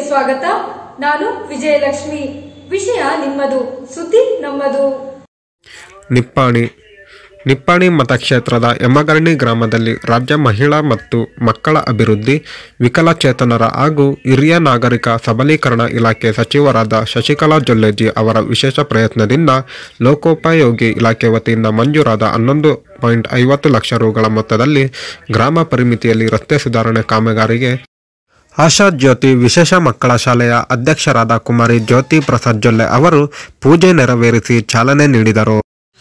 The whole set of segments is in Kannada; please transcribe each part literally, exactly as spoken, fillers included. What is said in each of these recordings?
ಸ್ವಾಗತ. ನಾನು ವಿಜಯಲಕ್ಷ್ಮಿ. ವಿಷಯ ನಿಮ್ಮದು, ಸುದ್ದಿ ನಮ್ಮದು. ನಿಪ್ಪಾಣಿ ನಿಪ್ಪಾಣಿ ಮತಕ್ಷೇತ್ರದ ಯಮಗರ್ಣಿ ಗ್ರಾಮದಲ್ಲಿ ರಾಜ್ಯ ಮಹಿಳಾ ಮತ್ತು ಮಕ್ಕಳ ಅಭಿವೃದ್ಧಿ, ವಿಕಲಚೇತನರ ಹಾಗೂ ಹಿರಿಯ ನಾಗರಿಕ ಸಬಲೀಕರಣ ಇಲಾಖೆ ಸಚಿವರಾದ ಶಶಿಕಲಾ ಜೊಲ್ಲೆಜಿ ಅವರ ವಿಶೇಷ ಪ್ರಯತ್ನದಿಂದ ಲೋಕೋಪಯೋಗಿ ಇಲಾಖೆ ವತಿಯಿಂದ ಮಂಜೂರಾದ ಹನ್ನೊಂದು ಪಾಯಿಂಟ್ ಐವತ್ತು ಲಕ್ಷ ರುಗಳ ಮೊತ್ತದಲ್ಲಿ ಗ್ರಾಮ ಪರಿಮಿತಿಯಲ್ಲಿ ರಸ್ತೆ ಸುಧಾರಣೆ ಕಾಮಗಾರಿಗೆ ಆಶಾ ಜ್ಯೋತಿ ವಿಶೇಷ ಮಕ್ಕಳ ಶಾಲೆಯ ಅಧ್ಯಕ್ಷರಾದ ಕುಮಾರಿ ಜ್ಯೋತಿ ಪ್ರಸಾದ್ ಜೊಲ್ಲೆ ಅವರು ಪೂಜೆ ನೆರವೇರಿಸಿ ಚಾಲನೆ ನೀಡಿದರು.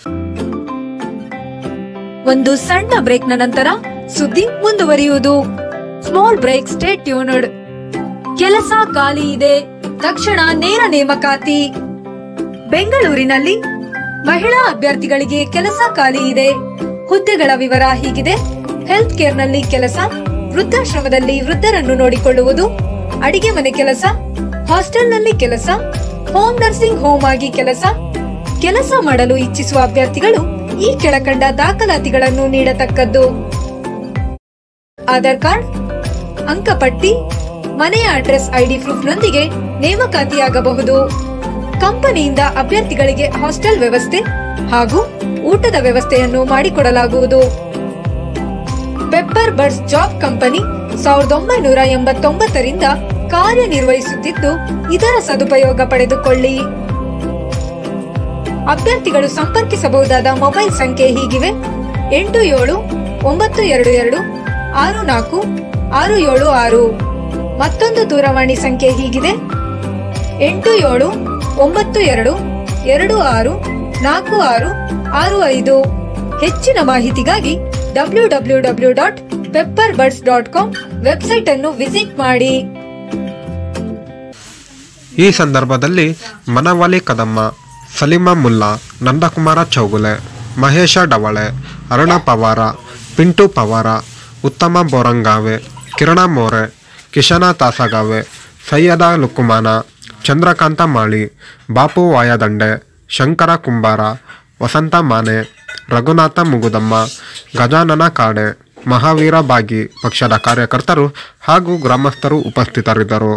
ಒಂದು ಸಣ್ಣ ಬ್ರೇಕ್ನ ನಂತರ ಸುದ್ದಿ ಮುಂದುವರಿಯುವುದು. Small break, stay tuned. ಕೆಲಸ ಖಾಲಿ ಇದೆ, ತಕ್ಷಣ ನೇರ ನೇಮಕಾತಿ. ಬೆಂಗಳೂರಿನಲ್ಲಿ ಮಹಿಳಾ ಅಭ್ಯರ್ಥಿಗಳಿಗೆ ಕೆಲಸ ಖಾಲಿ ಇದೆ. ಹುದ್ದೆಗಳ ವಿವರ ಹೀಗಿದೆ. ಹೆಲ್ತ್ ಕೇರ್ನಲ್ಲಿ ಕೆಲಸ, ವೃದ್ಧಾಶ್ರಮದಲ್ಲಿ ವೃದ್ಧರನ್ನು ನೋಡಿಕೊಳ್ಳುವುದು, ಅಡಿಗೆ ಮನೆ ಕೆಲಸ, ಹಾಸ್ಟೆಲ್ನಲ್ಲಿ ಕೆಲಸ, ಹೋಮ್ ನರ್ಸಿಂಗ್ ಹೋಮ್ ಆಗಿ ಕೆಲಸ. ಕೆಲಸ ಮಾಡಲು ಇಚ್ಛಿಸುವ ಅಭ್ಯರ್ಥಿಗಳು ಈ ಕೆಳಕಂಡ ದಾಖಲಾತಿಗಳನ್ನು ನೀಡತಕ್ಕದ್ದು: ಆಧಾರ್ ಕಾರ್ಡ್, ಅಂಕಪಟ್ಟಿ, ಮನೆಯ ಅಡ್ರೆಸ್ ಐಡಿ ಪ್ರೂಫ್ನೊಂದಿಗೆ ನೇಮಕಾತಿಯಾಗಬಹುದು. ಕಂಪನಿಯಿಂದ ಅಭ್ಯರ್ಥಿಗಳಿಗೆ ಹಾಸ್ಟೆಲ್ ವ್ಯವಸ್ಥೆ ಹಾಗೂ ಊಟದ ವ್ಯವಸ್ಥೆಯನ್ನು ಮಾಡಿಕೊಡಲಾಗುವುದು. ಪೆಪ್ಪರ್ ಬಡ್ಸ್ ಜಾಬ್ ಕಂಪನಿ ಸಾವಿರದ ಒಂಬೈನೂರ ಎಂಬತ್ತೊಂಬತ್ತರಿಂದ ಕಾರ್ಯನಿರ್ವಹಿಸುತ್ತಿದ್ದು, ಇದರ ಸದುಪಯೋಗ ಪಡೆದುಕೊಳ್ಳಿ. ಅಭ್ಯರ್ಥಿಗಳು ಸಂಪರ್ಕಿಸಬಹುದಾದ ಮೊಬೈಲ್ ಸಂಖ್ಯೆ ಹೀಗಿವೆ: ಎಂಟು ಏಳು ಒಂಬತ್ತು ಎರಡು ಎರಡು ಆರು ನಾಲ್ಕು ಆರು ಏಳು ಆರು. ಮತ್ತೊಂದು ದೂರವಾಣಿ ಸಂಖ್ಯೆ ಹೀಗಿದೆ: ಎಂಟು ಏಳು ಒಂಬತ್ತು ಎರಡು ಎರಡು ಆರು ನಾಲ್ಕು ಆರು ಆರು ಐದು. ಹೆಚ್ಚಿನ ಮಾಹಿತಿಗಾಗಿ W W W dot pepper buds dot com website ಅನ್ನು ವಿಸಿಟ್ ಮಾಡಿ. ಈ ಸಂದರ್ಭದಲ್ಲಿ ಮನವಾಲಿ ಕದಮ್ಮ, ಸಲೀಮಾ ಮುಲ್ಲಾ, ನಂದಕುಮಾರ ಚೌಗುಲೆ, ಮಹೇಶ ಡವಳೆ, ಅರುಣ ಪವಾರ, ಪಿಂಟು ಪವಾರ, ಉತ್ತಮ ಬೋರಂಗಾವೆ, ಕಿರಣ ಮೋರೆ, ಕಿಶನ ತಾಸಗಾವೆ, ಸೈಯದ ಲುಕುಮಾನ, ಚಂದ್ರಕಾಂತ ಮಾಳಿ, ಬಾಪು ವಾಯದಂಡೆ, ಶಂಕರ ಕುಂಬಾರ, ವಸಂತ ಮಾನೆ, ರಘುನಾಥ ಮುಗುದಮ್ಮ, ಗಜಾನನ ಕಾಡೆ, ಮಹಾವೀರ ಬಾಗಿ ಪಕ್ಷದ ಕಾರ್ಯಕರ್ತರು ಹಾಗೂ ಗ್ರಾಮಸ್ಥರು ಉಪಸ್ಥಿತರಿದ್ದರು.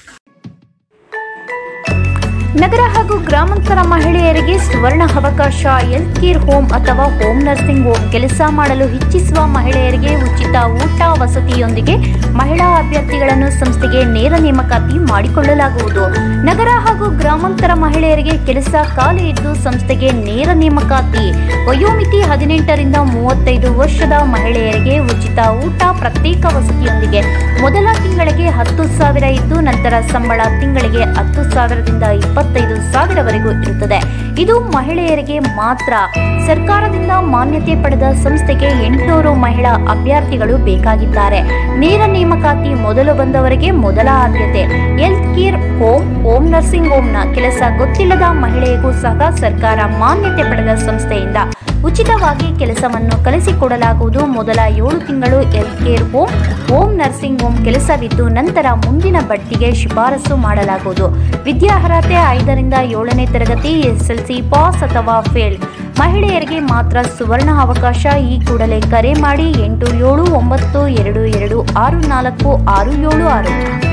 ನಗರ ಹಾಗೂ ಗ್ರಾಮಾಂತರ ಮಹಿಳೆಯರಿಗೆ ಸುವರ್ಣ ಅವಕಾಶ. ಹೆಲ್ತ್ ಕೇರ್ ಹೋಮ್ ಅಥವಾ ಹೋಮ್ ನರ್ಸಿಂಗ್ ಹೋಮ್ ಕೆಲಸ ಮಾಡಲು ಇಚ್ಛಿಸುವ ಮಹಿಳೆಯರಿಗೆ ಉಚಿತ ಊಟ ವಸತಿಯೊಂದಿಗೆ ಮಹಿಳಾ ಅಭ್ಯರ್ಥಿಗಳನ್ನು ಸಂಸ್ಥೆಗೆ ನೇರ ನೇಮಕಾತಿ ಮಾಡಿಕೊಳ್ಳಲಾಗುವುದು. ನಗರ ಹಾಗೂ ಗ್ರಾಮಾಂತರ ಮಹಿಳೆಯರಿಗೆ ಕೆಲಸ ಖಾಲಿ ಇದ್ದು ಸಂಸ್ಥೆಗೆ ನೇರ ನೇಮಕಾತಿ. ವಯೋಮಿತಿ ಹದಿನೆಂಟರಿಂದ ಮೂವತ್ತೈದು ವರ್ಷದ ಮಹಿಳೆಯರಿಗೆ ಉಚಿತ ಊಟ, ಪ್ರತ್ಯೇಕ ವಸತಿಯೊಂದಿಗೆ ಮೊದಲ ತಿಂಗಳಿಗೆ ಹತ್ತು ಸಾವಿರ ಇದ್ದು ನಂತರ ಸಂಬಳ ತಿಂಗಳಿಗೆ ಹತ್ತು ಸಾವಿರದಿಂದ ಇಪ್ಪತ್ತೈದು ಸಾವಿರವರೆಗೂ ಇರುತ್ತದೆ. ಇದು ಮಹಿಳೆಯರಿಗೆ ಮಾತ್ರ. ಸರ್ಕಾರದಿಂದ ಮಾನ್ಯತೆ ಪಡೆದ ಸಂಸ್ಥೆಗೆ ಎಂಟುನೂರು ಮಹಿಳಾ ಅಭ್ಯರ್ಥಿಗಳು ಬೇಕಾಗಿದ್ದಾರೆ. ನೇರ ನೇಮಕಾತಿ ಮೊದಲು ಬಂದವರಿಗೆ ಮೊದಲ ಆದ್ಯತೆ. Health care home, home nursing ಹೋಮ್ನ ಕೆಲಸ ಗೊತ್ತಿಲ್ಲದ ಮಹಿಳೆಗೂ ಸಹ ಸರ್ಕಾರ ಮಾನ್ಯತೆ ಪಡೆದ ಸಂಸ್ಥೆಯಿಂದ ಉಚಿತವಾಗಿ ಕೆಲಸವನ್ನು ಕಲಿಸಿಕೊಡಲಾಗುವುದು. ಮೊದಲ ಏಳು ತಿಂಗಳು health care home, home nursing home ಕೆಲಸವಿದ್ದು ನಂತರ ಮುಂದಿನ ಬಡ್ತಿಗೆ ಶಿಫಾರಸು ಮಾಡಲಾಗುವುದು. ವಿದ್ಯಾರ್ಹತೆ ಐದರಿಂದ ಏಳನೇ ತರಗತಿ, ಎಸ್ಎಲ್ಸಿ ಪಾಸ್ ಅಥವಾ ಫೇಲ್. ಮಹಿಳೆಯರಿಗೆ ಮಾತ್ರ ಸುವರ್ಣ ಅವಕಾಶ. ಈ ಕೂಡಲೇ ಕರೆ ಮಾಡಿ ಎಂಟು ಏಳು ಒಂಬತ್ತು ಎರಡು ಎರಡು ಆರು ನಾಲ್ಕು ಆರು ಏಳು ಆರು.